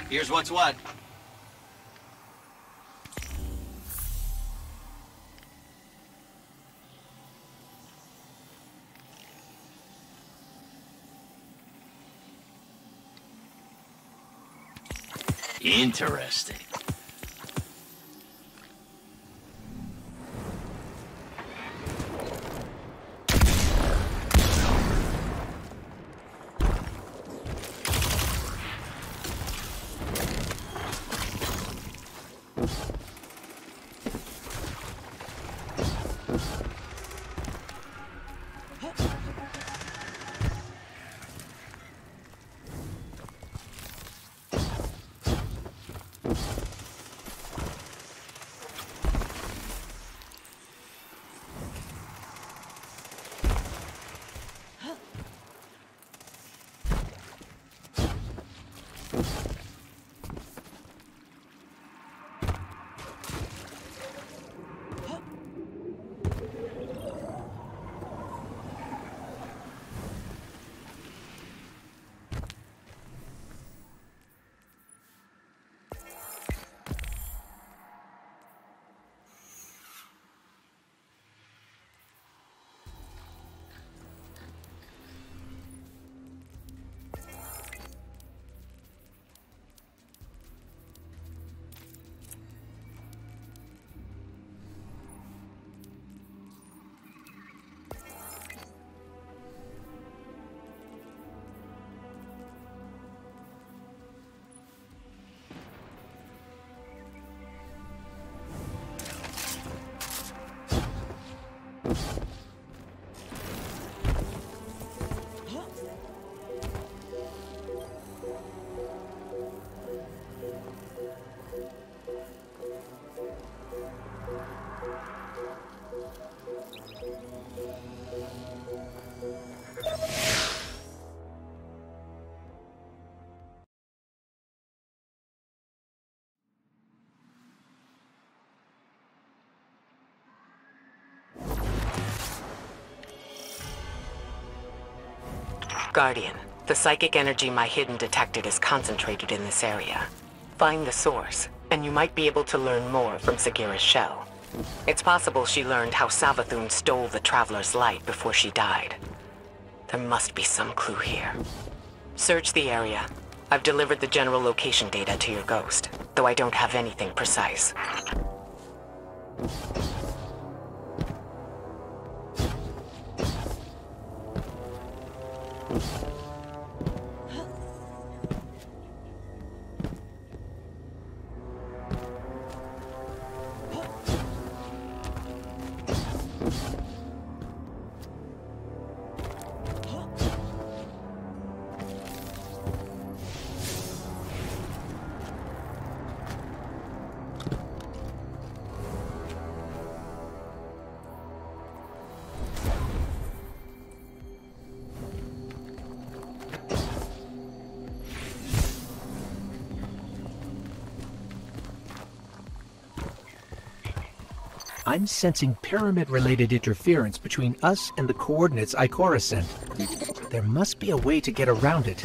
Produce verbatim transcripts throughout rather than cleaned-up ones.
Here's what's what. Interesting. Guardian, the psychic energy my Hidden detected is concentrated in this area. Find the source, and you might be able to learn more from Sagira's shell. It's possible she learned how Savathun stole the Traveler's light before she died. There must be some clue here. Search the area. I've delivered the general location data to your ghost, though I don't have anything precise. I'm sensing pyramid-related interference between us and the coordinates Ikora sent. There must be a way to get around it.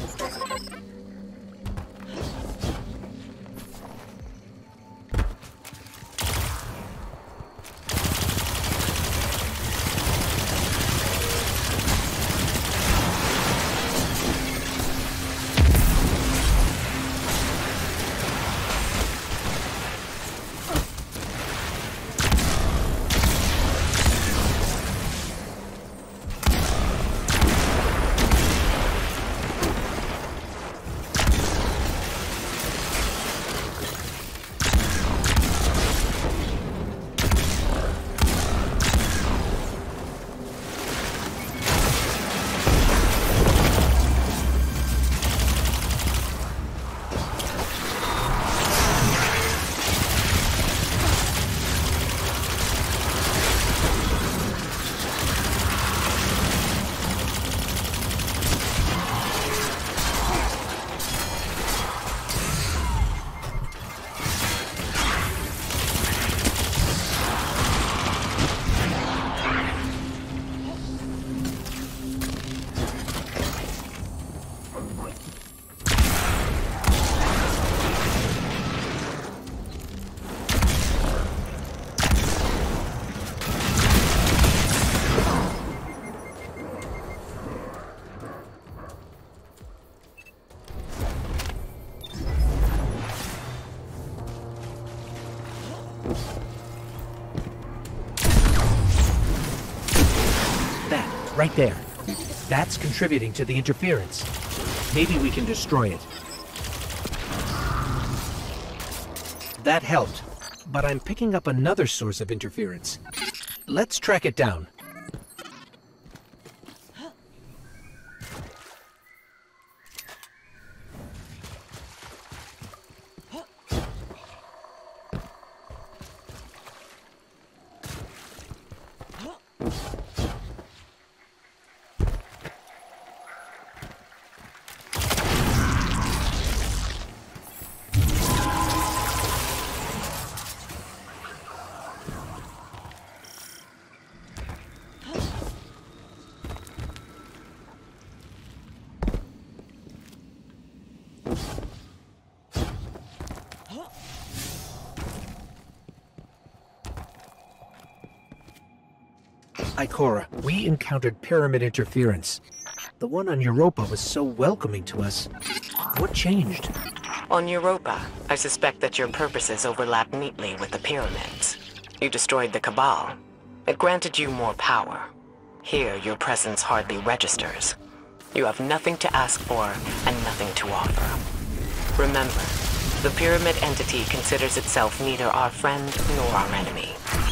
right there. That's contributing to the interference. Maybe we can destroy it. That helped, but I'm picking up another source of interference. Let's track it down. Ikora, we encountered pyramid interference. The one on Europa was so welcoming to us. What changed? On Europa, I suspect that your purposes overlap neatly with the pyramids. You destroyed the Cabal. It granted you more power. Here, your presence hardly registers. You have nothing to ask for and nothing to offer. Remember, the pyramid entity considers itself neither our friend nor our enemy.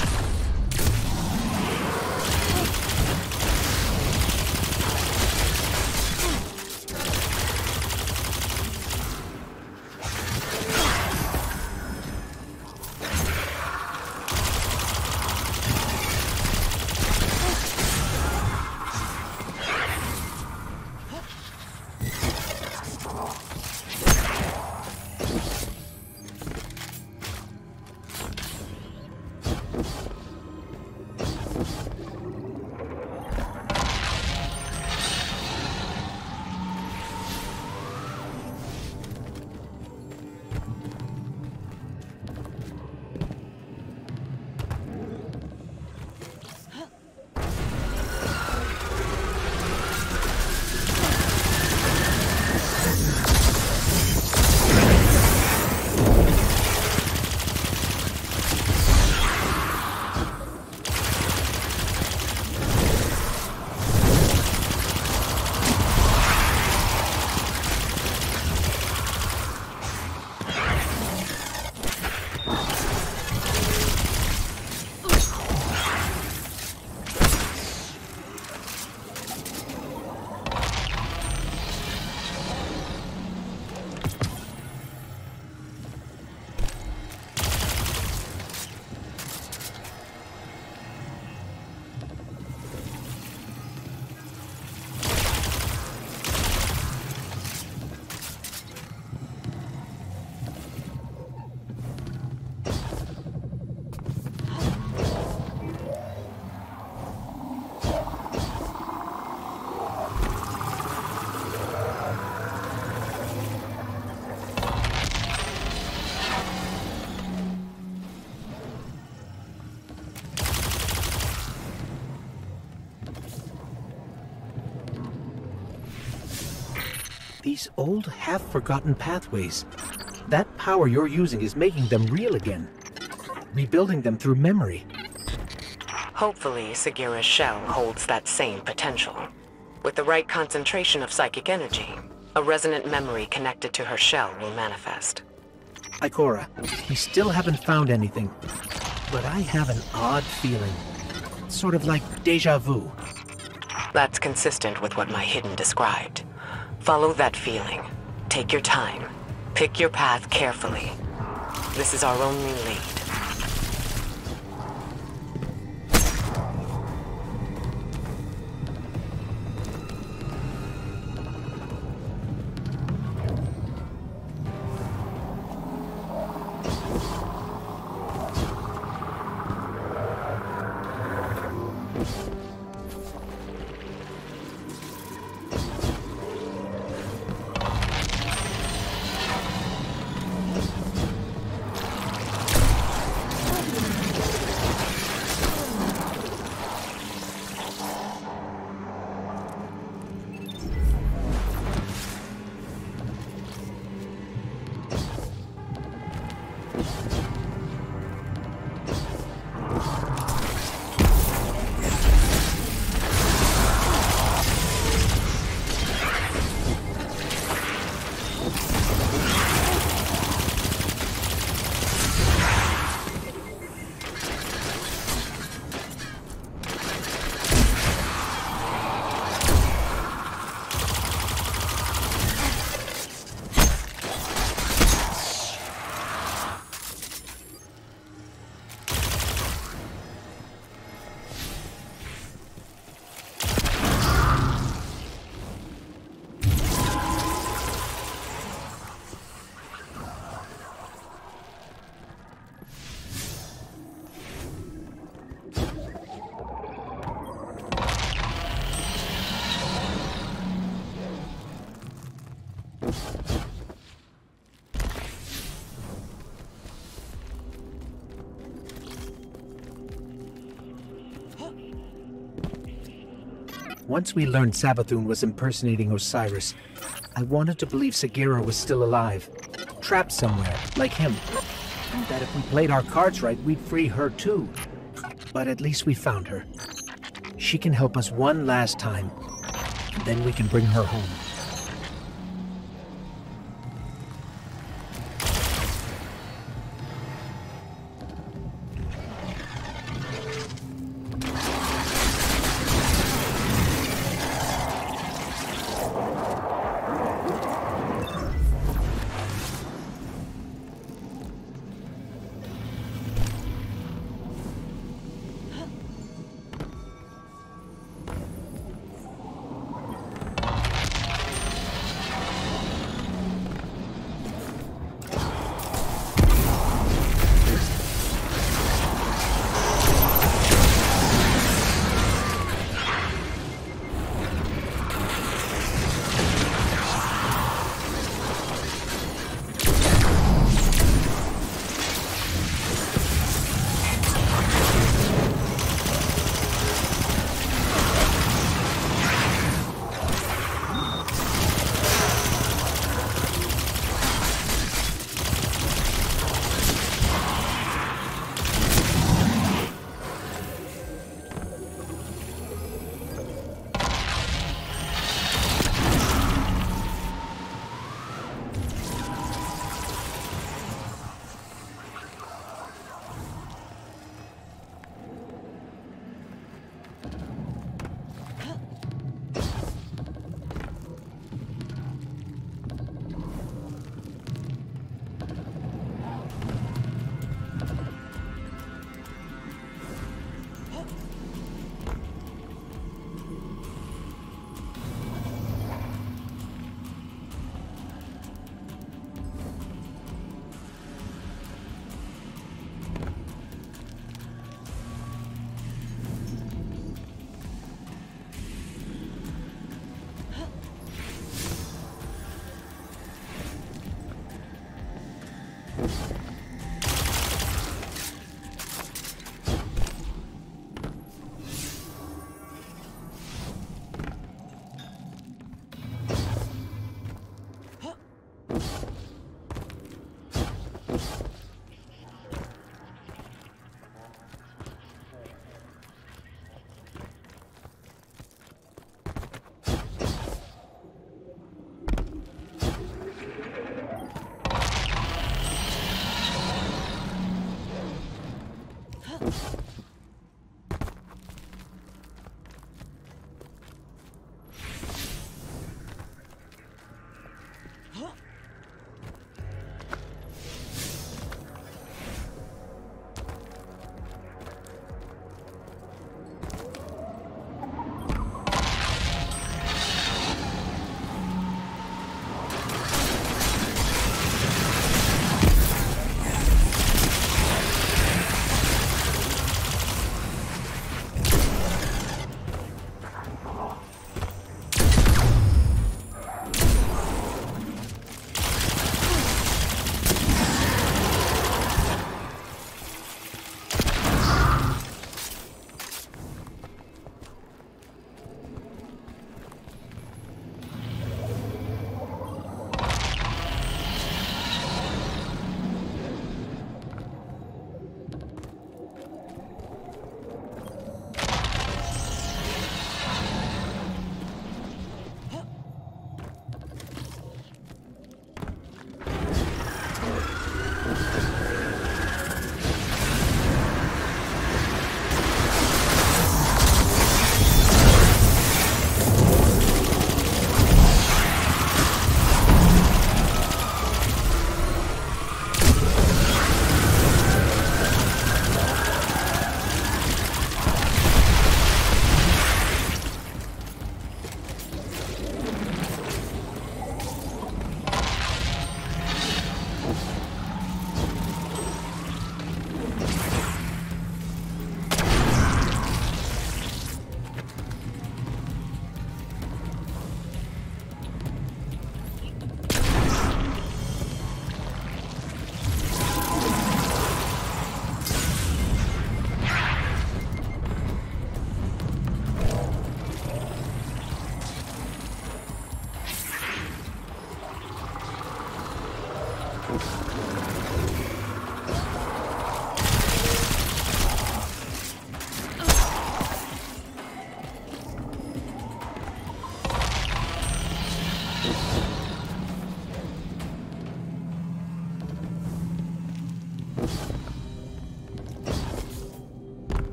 These old, half-forgotten pathways. That power you're using is making them real again. Rebuilding them through memory. Hopefully, Sagira's shell holds that same potential. With the right concentration of psychic energy, a resonant memory connected to her shell will manifest. Ikora, we still haven't found anything, but I have an odd feeling. Sort of like deja vu. That's consistent with what my hidden described. Follow that feeling. Take your time. Pick your path carefully. This is our only lead. Once we learned Savathun was impersonating Osiris, I wanted to believe Sagira was still alive, trapped somewhere, like him. And that if we played our cards right, we'd free her too. But at least we found her. She can help us one last time, and then we can bring her home.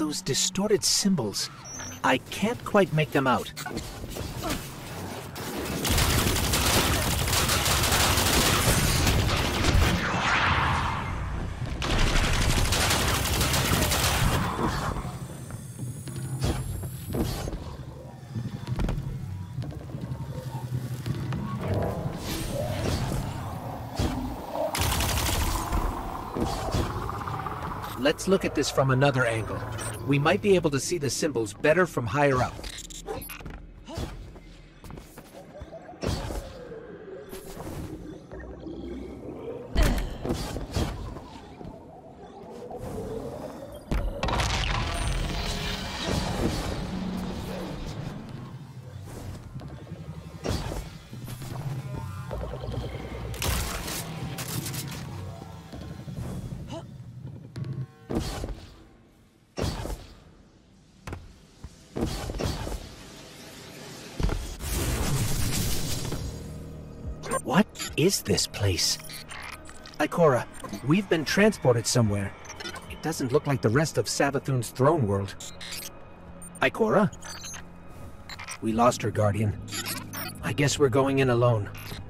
Those distorted symbols. I can't quite make them out. Let's look at this from another angle. We might be able to see the symbols better from higher up. What is this place? Ikora, we've been transported somewhere. It doesn't look like the rest of Savathun's throne world. Ikora? We lost her, Guardian. I guess we're going in alone.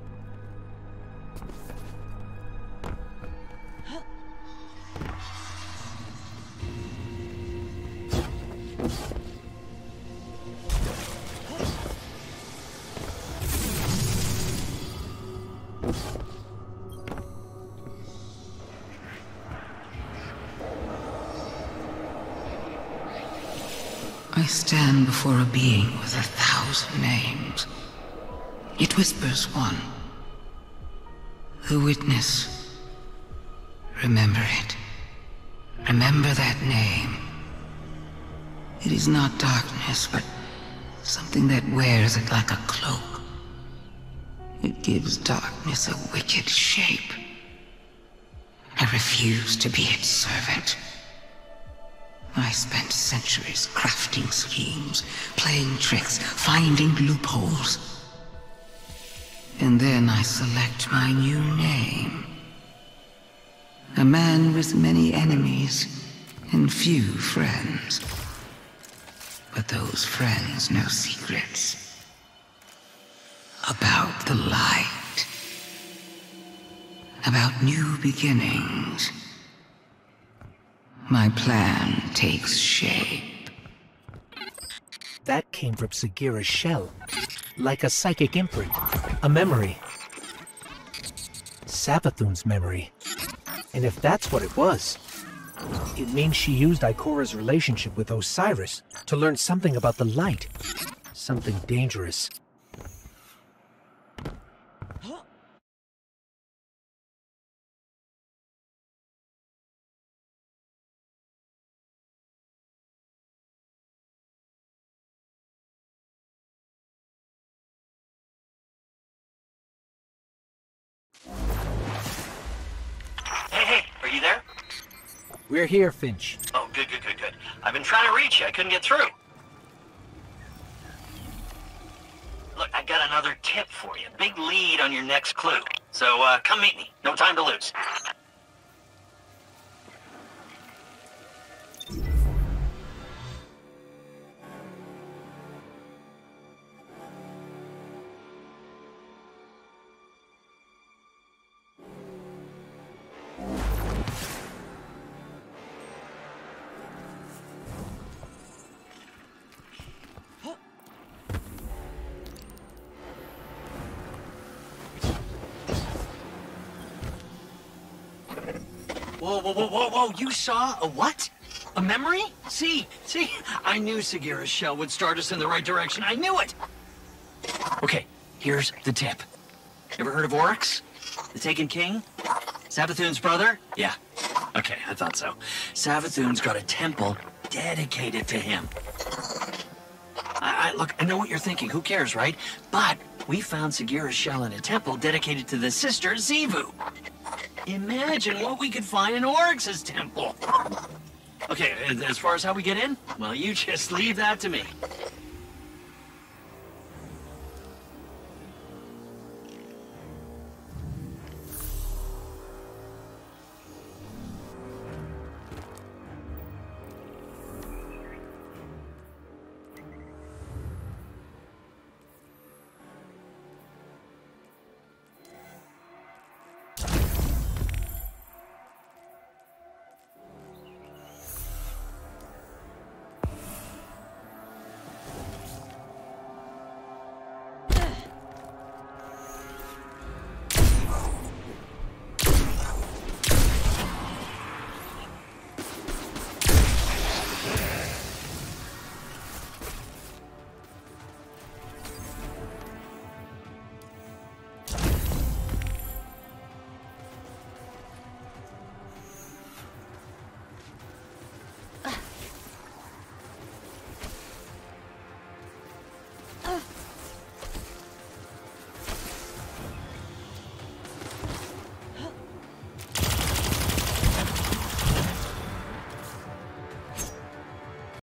I stand before a being with a thousand names. It whispers one. The witness. Remember it. Remember that name. It is not darkness, but something that wears it like a cloak. It gives darkness a wicked shape. I refuse to be its servant. I spent centuries crafting schemes, playing tricks, finding loopholes. And then I select my new name. A man with many enemies and few friends. But those friends know secrets about the light, about new beginnings. My plan takes shape. That came from Sagira's shell. Like a psychic imprint. A memory. Savathun's memory. And if that's what it was, it means she used Ikora's relationship with Osiris to learn something about the light. Something dangerous. Hey, hey, are you there? We're here, Finch. Oh, good, good, good, good. I've been trying to reach you. I couldn't get through. Look, I got another tip for you. Big lead on your next clue. So, uh, come meet me. No time to lose. Whoa, whoa, whoa, whoa, whoa, you saw a what? A memory? See, see, I knew Sagira's shell would start us in the right direction. I knew it! Okay, here's the tip. Ever heard of Oryx? The Taken King? Savathun's brother? Yeah. Okay, I thought so. Savathun's got a temple dedicated to him. I, I, look, I know what you're thinking. Who cares, right? But we found Sagira's shell in a temple dedicated to the sister Xivu. Imagine what we could find in Oryx's temple. Okay, as far as how we get in, well, you just leave that to me.